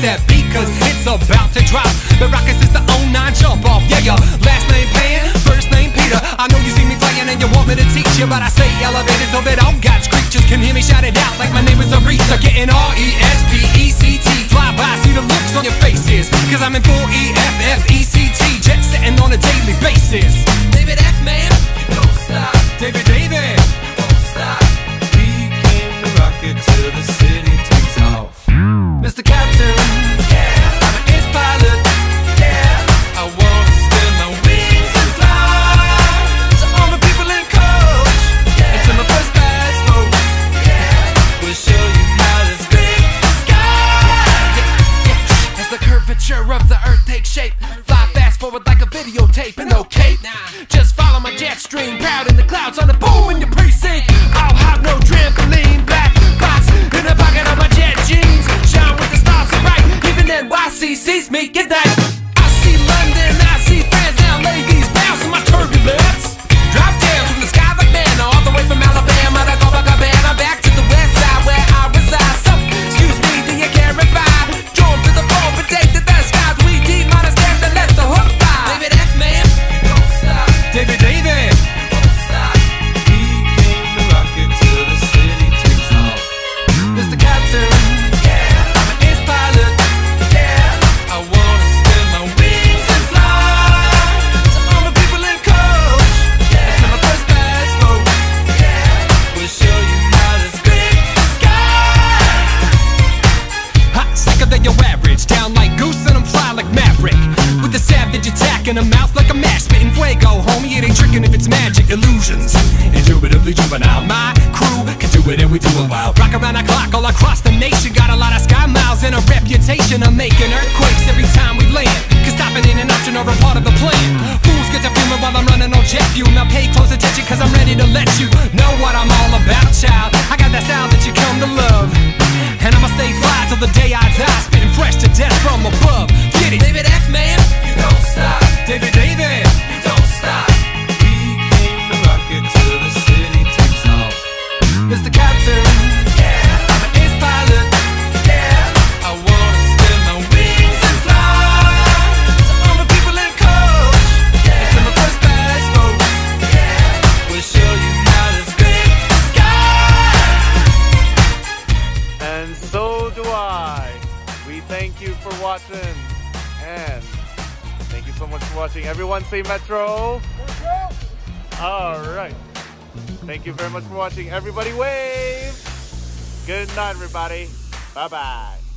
that beat, cause it's about to drop. The rockets is the 09 jump off. Yeah, your last name Pan, first name Peter. I know you see me playing and you want me to teach you, but I say elevated so that all God's creatures can hear me shout it out like my name is Aretha. Getting R-E-S-P-E-C-T. Fly by, see the looks on your faces, cause I'm in full E-F-F-E-C-T. Jet setting on a daily basis. David F, man, you don't stop. Davey Davey, you don't stop. We came to rock it till the city takes off. Mr. Captain, yeah, I'm an ace pilot, yeah. I wanna spin my wings and fly to all my people in coach, yeah. And to my first class folks, yeah. We'll show you how to spin the sky, yeah, yeah. As the curvature of the earth takes shape, fly fast forward like a videotape and no cape. Just follow my jet stream, proud in the clouds on the boom in your precinct. I'll have no trampoline, black box in the pocket of my jet jeans. Shine with the stars so bright, even NYC sees me. Good night. I see London, I see France, now ladies bounce in my turbulence. Drop down to the sky like man, all the way from Alabama to Copacabana, back to the west side where I reside. So, excuse me, do you care if I jump to the phone, but take to the skies? We D-minus them to let the hook fly. David F, man, you don't stop. David Davey, you don't stop. We came to rock it till the city takes off. Mr. Captain, yeah, I'm an ace pilot, yeah. I wanna spin my wings and fly to all the people in coach, yeah. And to my first class folks, yeah. We'll show you how to spin the sky. Hot, sicker than your average, down like Goose and I'm fly like Maverick, with the savage attack in the mouth like a mash, spitting fuego, homie. It ain't tricking if it's magic illusions. Indubitably juvenile, my crew can do it and we do it wild. Rock around the clock all across the nation, got a lot of sky miles and a reputation of making earthquakes every time we land. Cause stopping ain't an option or a part of the plan. Fools get to fuming while I'm running on jet fuel. Now pay close attention cause I'm ready to let you know what I'm all about, child. I got that style that you come to love, and I'ma stay fly till the day I die, spitting fresh to death from above. Get it, David F, man, you don't stop. David Davey, you don't stop. We came to rock it till the city takes off. Mr. Captain, yeah, I'm an ace pilot, yeah. I wanna spin my wings and fly to all the people in coach, yeah. And to my first class folks, yeah. We'll show you how to spin the sky. And so do I. We thank you for watching, and thank you so much for watching. Everyone say Metro. All right. Thank you very much for watching. Everybody wave. Good night, everybody. Bye-bye.